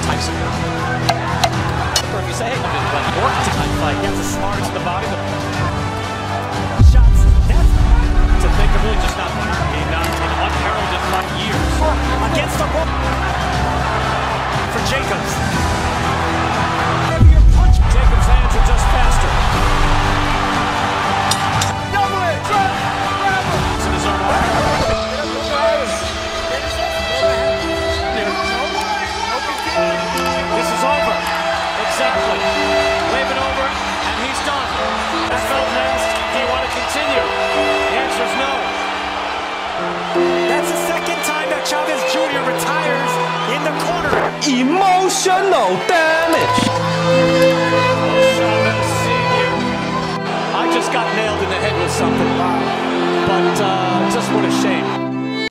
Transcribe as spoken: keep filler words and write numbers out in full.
Tyson. Or if you say, hey, I'm in like work tonight fight, gets the smartest in the body. Shots. That's to think of really just not being not in unheralded five years. Against the rope for Jacobs. Heavier punch. Jacobs' hands are just faster. Double it. Drop. Grab him. It's in his own arm. This is over. Exactly. Wave it over, and he's done. As Felton asked, do you want to continue? The answer is no. That's the second time that Chavez Junior retires in the corner. Emotional damage. Chavez Senior I just got nailed in the head with something. But uh, just what a shame.